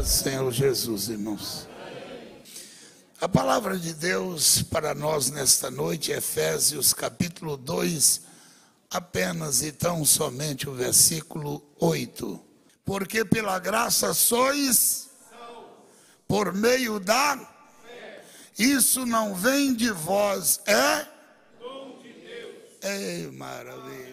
paz do Senhor Jesus, irmãos. A palavra de Deus para nós nesta noite, Efésios capítulo 2, apenas e tão somente o versículo 8. Porque pela graça sois, por meio da fé. Isso não vem de vós, é dom de Deus. Ei, maravilha.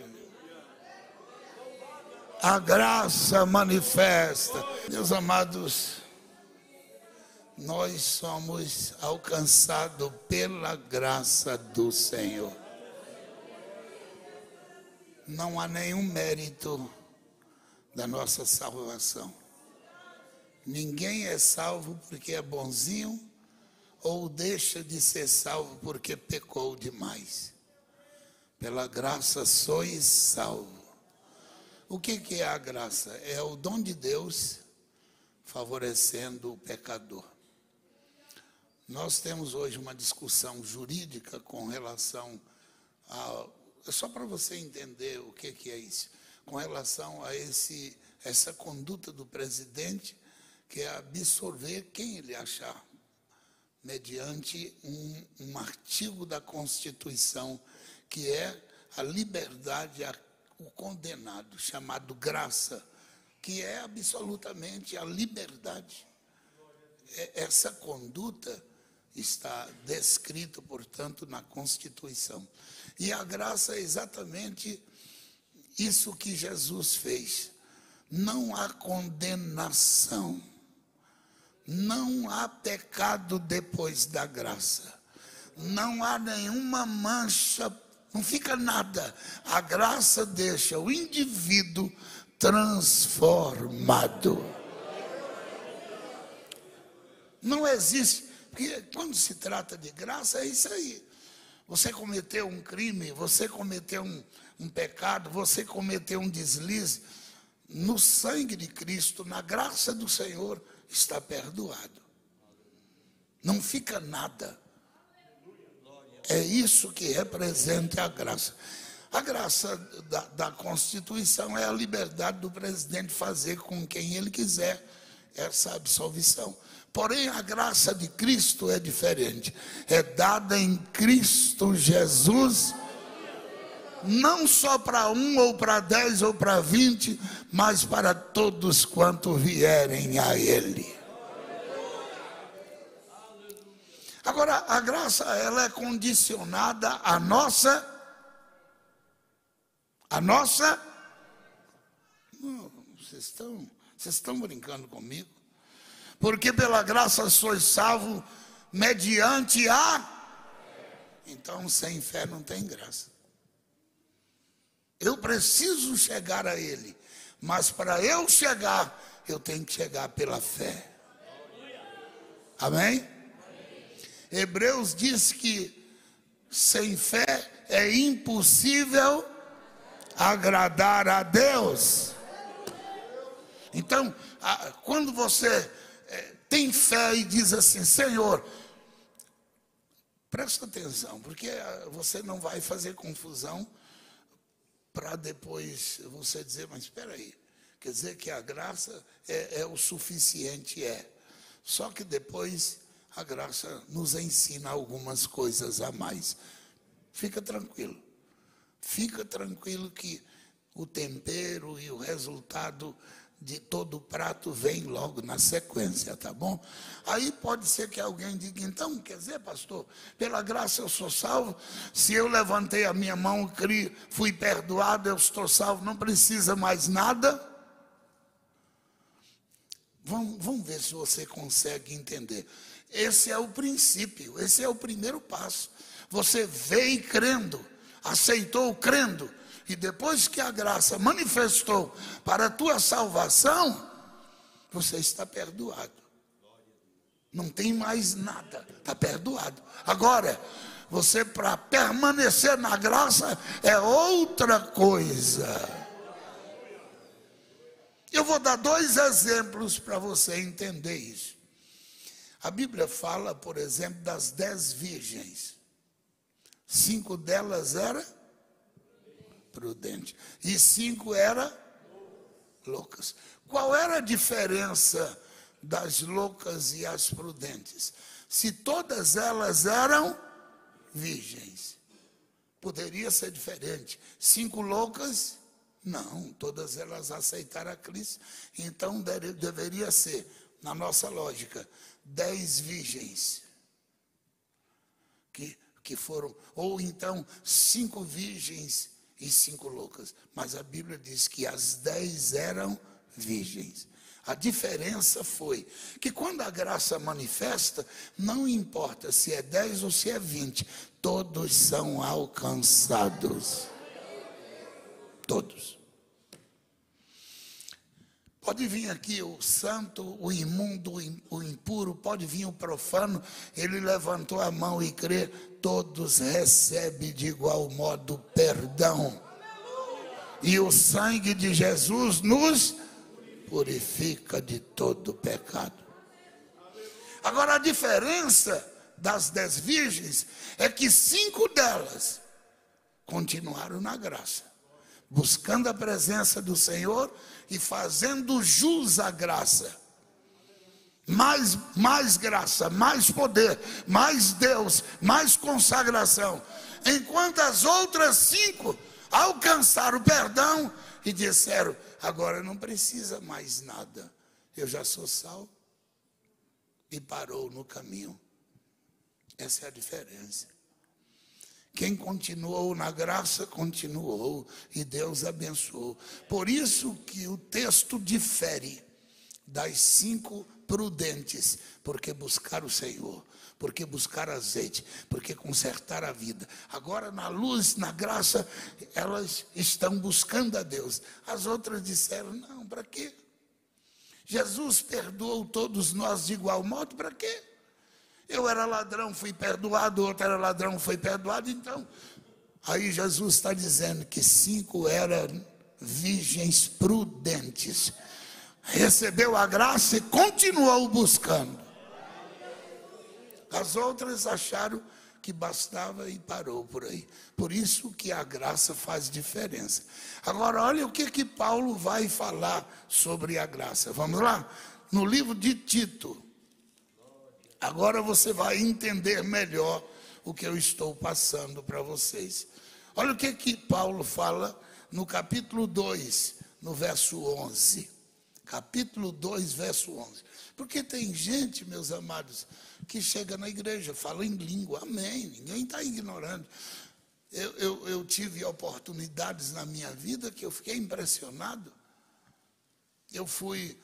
A graça manifesta. Meus amados, nós somos alcançados pela graça do Senhor. Não há nenhum mérito da nossa salvação. Ninguém é salvo porque é bonzinho ou deixa de ser salvo porque pecou demais. Pela graça sois salvos. O que é a graça? É o dom de Deus favorecendo o pecador. Nós temos hoje uma discussão jurídica com relação a... Só para você entender o que é isso. Com relação a essa conduta do presidente, que é absorver quem ele achar, mediante um artigo da Constituição, que é a liberdade, o condenado, chamado graça, que é absolutamente a liberdade. Essa conduta está descrita, portanto, na Constituição. E a graça é exatamente isso que Jesus fez. Não há condenação, não há pecado depois da graça, não há nenhuma mancha, não fica nada. A graça deixa o indivíduo transformado. Não existe, porque quando se trata de graça é isso aí. Você cometeu um crime, você cometeu um pecado, você cometeu um deslize, no sangue de Cristo, na graça do Senhor, está perdoado. Não fica nada. É isso que representa a graça. A graça da Constituição é a liberdade do presidente fazer com quem ele quiser essa absolvição. Porém, a graça de Cristo é diferente. É dada em Cristo Jesus, não só para 1 ou para 10 ou para 20, mas para todos quanto vierem a Ele. Agora, a graça, ela é condicionada à nossa... Vocês estão brincando comigo? Porque pela graça sois salvos mediante a... Então, sem fé não tem graça. Eu preciso chegar a Ele, mas para eu chegar, eu tenho que chegar pela fé. Amém? Hebreus diz que sem fé é impossível agradar a Deus. Então, quando você tem fé e diz assim, Senhor, presta atenção, porque você não vai fazer confusão para depois você dizer, mas espera aí, quer dizer que a graça é o suficiente, só que depois a graça nos ensina algumas coisas a mais. Fica tranquilo que o tempero e o resultado de todo o prato vem logo na sequência, tá bom? Aí pode ser que alguém diga, então, quer dizer, pastor, pela graça eu sou salvo, se eu levantei a minha mão, fui perdoado, eu estou salvo, não precisa mais nada? Vamos ver se você consegue entender. Esse é o princípio, esse é o primeiro passo. Você veio crendo, aceitou crendo, e depois que a graça manifestou para a tua salvação, você está perdoado. Não tem mais nada, está perdoado. Agora, você para permanecer na graça é outra coisa. Eu vou dar 2 exemplos para você entender isso. A Bíblia fala, por exemplo, das 10 virgens. 5 delas eram prudentes e 5 eram loucas. Qual era a diferença das loucas e as prudentes? Se todas elas eram virgens, poderia ser diferente. 5 loucas, não, todas elas aceitaram a Cristo. Então deveria ser, na nossa lógica, 10 virgens que foram, ou então 5 virgens e 5 loucas. Mas a Bíblia diz que as 10 eram virgens. A diferença foi que quando a graça manifesta, não importa se é 10 ou se é 20, todos são alcançados. Todos. Pode vir aqui o santo, o imundo, o impuro, pode vir o profano, ele levantou a mão e crê, todos recebem de igual modo perdão. E o sangue de Jesus nos purifica de todo pecado. Agora a diferença das 10 virgens é que 5 delas continuaram na graça, buscando a presença do Senhor e fazendo jus à graça. Mais graça, mais poder, mais Deus, mais consagração. Enquanto as outras 5 alcançaram o perdão e disseram, agora não precisa mais nada, eu já sou salvo. E parou no caminho. Essa é a diferença. Quem continuou na graça, continuou, e Deus abençoou. Por isso que o texto difere das 5 prudentes, porque buscaram o Senhor, porque buscaram azeite, porque consertaram a vida. Agora na luz, na graça, elas estão buscando a Deus. As outras disseram, não, para quê? Jesus perdoou todos nós de igual modo, para quê? Eu era ladrão, fui perdoado, outro era ladrão, foi perdoado, então. Aí Jesus está dizendo que 5 eram virgens prudentes. Recebeu a graça e continuou buscando. As outras acharam que bastava e parou por aí. Por isso que a graça faz diferença. Agora, olha o que Paulo vai falar sobre a graça. Vamos lá? No livro de Tito. Agora você vai entender melhor o que eu estou passando para vocês. Olha o que Paulo fala no capítulo 2, no verso 11. Capítulo 2, verso 11. Porque tem gente, meus amados, que chega na igreja, fala em língua, amém, ninguém está ignorando. Eu tive oportunidades na minha vida que eu fiquei impressionado. Eu fui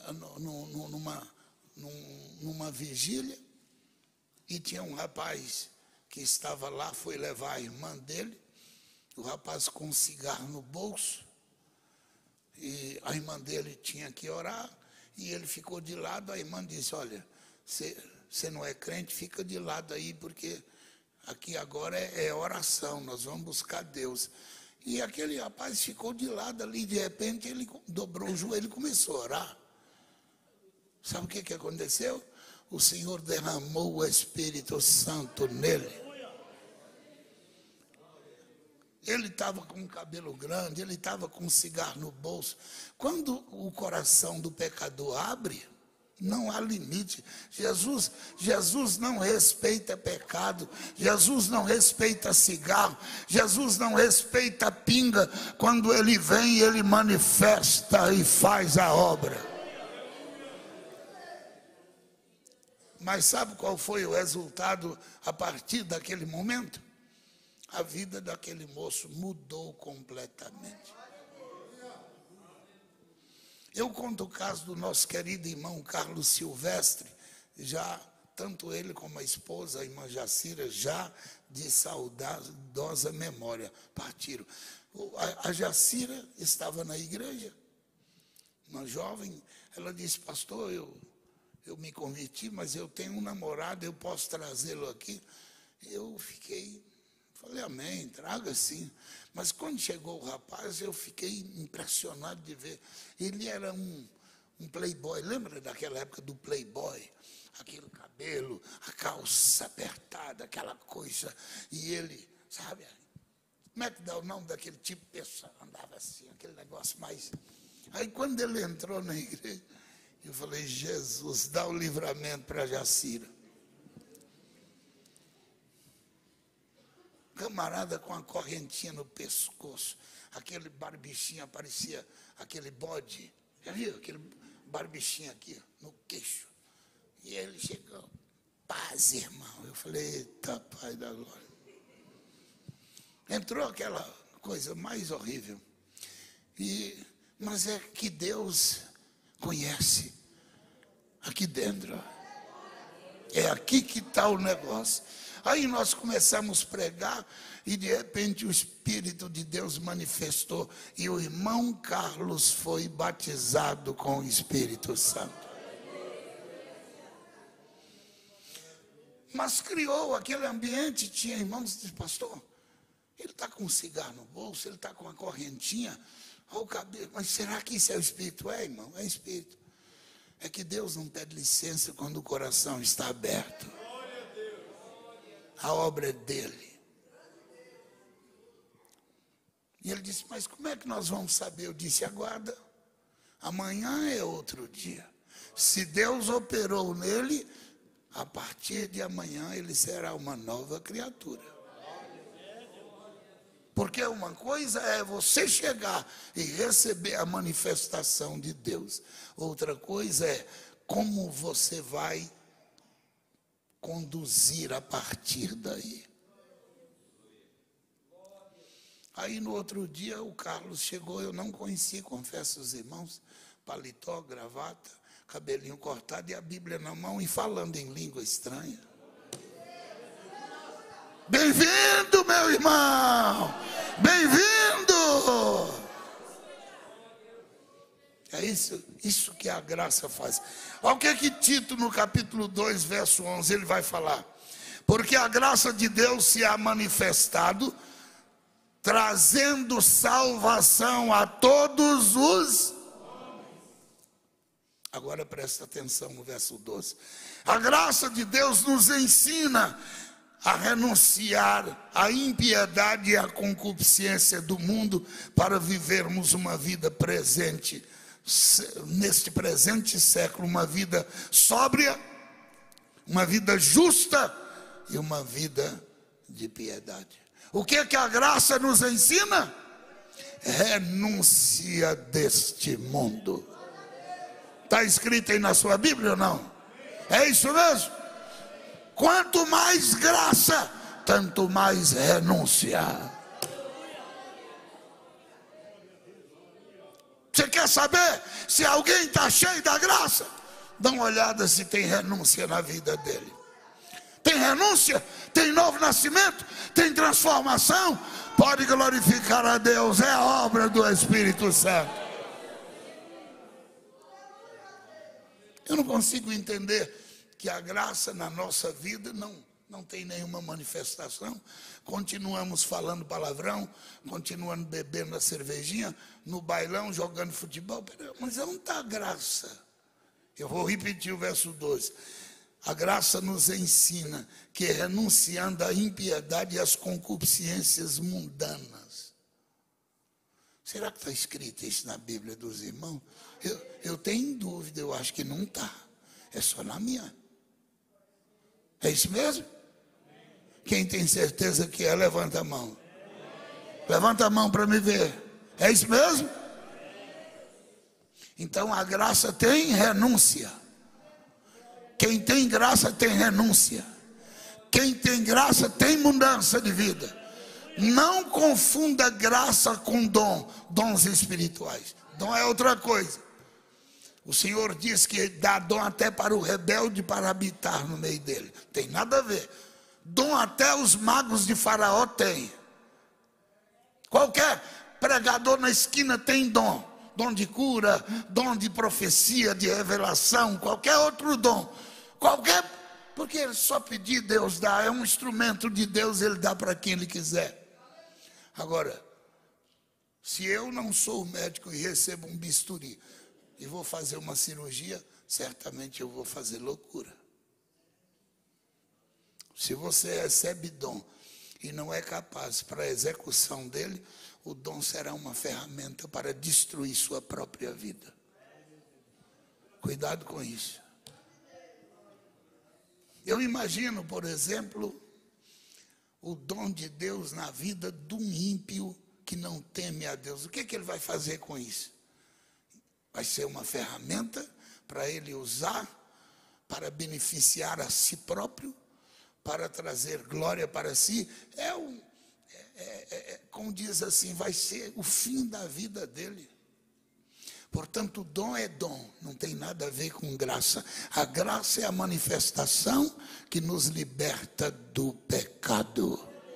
numa vigília, e tinha um rapaz que estava lá, foi levar a irmã dele, o rapaz com um cigarro no bolso, e a irmã dele tinha que orar, e ele ficou de lado. A irmã disse, olha, você não é crente, fica de lado aí, porque aqui agora é oração, nós vamos buscar Deus. E aquele rapaz ficou de lado ali, de repente ele dobrou o joelho e começou a orar. Sabe o que aconteceu? O Senhor derramou o Espírito Santo nele. Ele estava com o cabelo grande, ele estava com um cigarro no bolso. Quando o coração do pecador abre, não há limite. Jesus não respeita pecado, Jesus não respeita cigarro, Jesus não respeita pinga. Quando ele vem, ele manifesta e faz a obra. Mas sabe qual foi o resultado a partir daquele momento? A vida daquele moço mudou completamente. Eu conto o caso do nosso querido irmão Carlos Silvestre, já tanto ele como a esposa, a irmã Jacira, já de saudosa memória, partiram. A Jacira estava na igreja, uma jovem, ela disse, pastor, eu me converti, mas eu tenho um namorado, eu posso trazê-lo aqui? Eu falei, amém, traga sim. Mas quando chegou o rapaz, eu fiquei impressionado de ver. Ele era um playboy, lembra daquela época do playboy? Aquele cabelo, a calça apertada, aquela coisa. E ele, sabe, como é que dá o nome daquele tipo de pessoa? Andava assim, aquele negócio mais... Aí quando ele entrou na igreja, Eu falei, Jesus, dá o livramento para Jacira. Camarada com a correntinha no pescoço, aquele barbichinho, parecia aquele bode. Já viu aquele barbichinho aqui no queixo? E ele chegou, paz, irmão. Eu falei, eita, Pai da glória. Entrou aquela coisa mais horrível. Mas é que Deus conhece aqui dentro. É aqui que está o negócio. Aí nós começamos a pregar e de repente o Espírito de Deus manifestou e o irmão Carlos foi batizado com o Espírito Santo. Mas criou aquele ambiente, tinha irmãos que diziam, pastor, ele está com um cigarro no bolso, ele está com uma correntinha, olha o cabelo, mas será que isso é o Espírito? É, irmão, é Espírito. É que Deus não pede licença quando o coração está aberto. A obra é dele. E ele disse, mas como é que nós vamos saber? Eu disse, aguarda. Amanhã é outro dia. Se Deus operou nele, a partir de amanhã ele será uma nova criatura. Porque uma coisa é você chegar e receber a manifestação de Deus. Outra coisa é como você vai conduzir a partir daí. Aí no outro dia o Carlos chegou, eu não conheci, confesso aos irmãos, paletó, gravata, cabelinho cortado e a Bíblia na mão e falando em língua estranha. Bem-vindo, meu irmão! Bem-vindo! É isso que a graça faz. Olha o que Tito, no capítulo 2, verso 11, ele vai falar. Porque a graça de Deus se há manifestado, trazendo salvação a todos os... Agora presta atenção no verso 12. A graça de Deus nos ensina a renunciar à impiedade e à concupiscência do mundo para vivermos uma vida presente, neste presente século, uma vida sóbria, uma vida justa e uma vida de piedade. O que é que a graça nos ensina? Renúncia deste mundo. Está escrito aí na sua Bíblia ou não? É isso mesmo? Quanto mais graça, tanto mais renúncia. Você quer saber se alguém está cheio da graça? Dá uma olhada se tem renúncia na vida dele. Tem renúncia? Tem novo nascimento? Tem transformação? Pode glorificar a Deus. É a obra do Espírito Santo. Eu não consigo entender que a graça na nossa vida não tem nenhuma manifestação. Continuamos falando palavrão, continuando bebendo a cervejinha, no bailão, jogando futebol. Mas onde está a graça? Eu vou repetir o verso 12. A graça nos ensina que renunciando à impiedade e às concupiscências mundanas. Será que está escrito isso na Bíblia dos irmãos? Eu tenho dúvida, eu acho que não está. É só na minha. É isso mesmo? Quem tem certeza que é, levanta a mão. Levanta a mão para me ver. É isso mesmo? Então a graça tem renúncia. Quem tem graça tem renúncia. Quem tem graça tem mudança de vida. Não confunda graça com dons espirituais. Dom é outra coisa. O Senhor diz que dá dom até para o rebelde para habitar no meio dele. Tem nada a ver. Dom até os magos de Faraó tem. Qualquer pregador na esquina tem dom. Dom de cura, dom de profecia, de revelação, qualquer outro dom. Porque só pedir Deus dá. É um instrumento de Deus, Ele dá para quem Ele quiser. Agora, se eu não sou médico e recebo um bisturi e vou fazer uma cirurgia, certamente eu vou fazer loucura. Se você recebe dom e não é capaz para a execução dele, o dom será uma ferramenta para destruir sua própria vida. Cuidado com isso. Eu imagino, por exemplo, o dom de Deus na vida de um ímpio que não teme a Deus. O que ele vai fazer com isso? Vai ser uma ferramenta para ele usar, para beneficiar a si próprio, para trazer glória para si. Como diz assim, vai ser o fim da vida dele. Portanto, o dom é dom, não tem nada a ver com graça. A graça é a manifestação que nos liberta do pecado,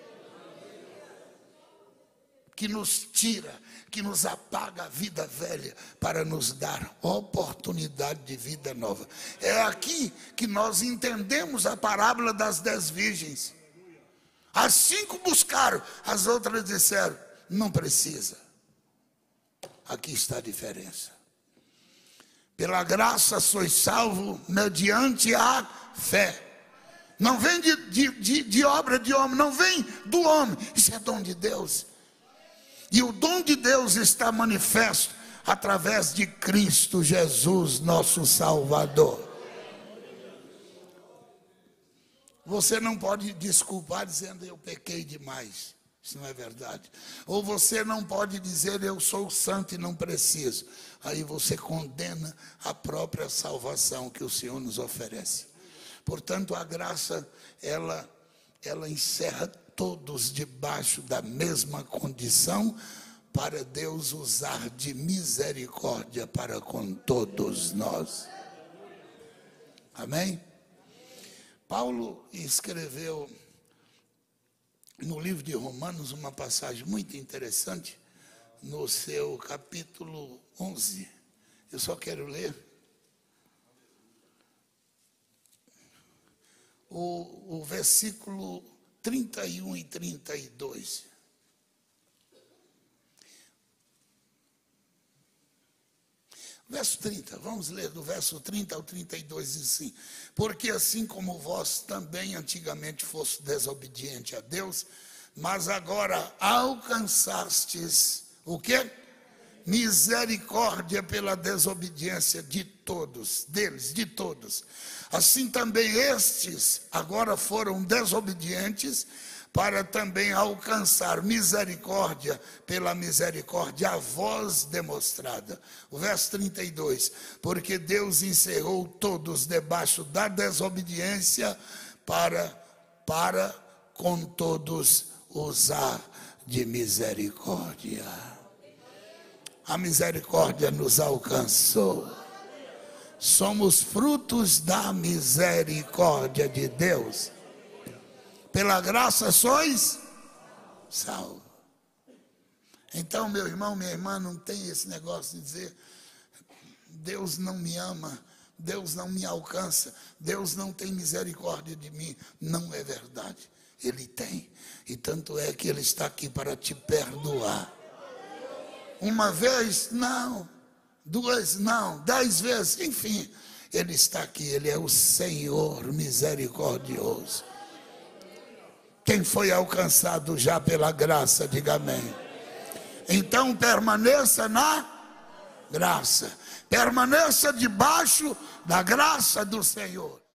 que nos tira, que nos apaga a vida velha para nos dar oportunidade de vida nova. É aqui que nós entendemos a parábola das 10 virgens. As 5 buscaram, as outras disseram, não precisa. Aqui está a diferença. Pela graça sois salvo mediante a fé. Não vem de obra de homem, não vem do homem. Isso é dom de Deus. E o dom de Deus está manifesto através de Cristo Jesus, nosso Salvador. Você não pode desculpar dizendo eu pequei demais. Isso não é verdade. Ou você não pode dizer eu sou santo e não preciso. Aí você condena a própria salvação que o Senhor nos oferece. Portanto, a graça, ela encerra todos debaixo da mesma condição, para Deus usar de misericórdia para com todos nós. Amém? Paulo escreveu no livro de Romanos uma passagem muito interessante, no seu capítulo 11. Eu só quero ler o versículo 31 e 32. Verso 30, vamos ler do verso 30 ao 32, diz assim: porque assim como vós também antigamente foste desobediente a Deus, mas agora alcançastes o quê? Misericórdia pela desobediência de todos, deles, de todos. Assim também estes agora foram desobedientes, para também alcançar misericórdia pela misericórdia a vós demonstrada. O verso 32, porque Deus encerrou todos debaixo da desobediência, para com todos usar de misericórdia. A misericórdia nos alcançou. Somos frutos da misericórdia de Deus. Pela graça sois salvos. Então, meu irmão, minha irmã, não tem esse negócio de dizer Deus não me ama, Deus não me alcança, Deus não tem misericórdia de mim. Não é verdade. Ele tem. E tanto é que Ele está aqui para te perdoar. Uma vez, não. 2, não. 10 vezes, enfim. Ele está aqui, Ele é o Senhor misericordioso. Quem foi alcançado já pela graça, diga amém. Então permaneça na graça. Permaneça debaixo da graça do Senhor.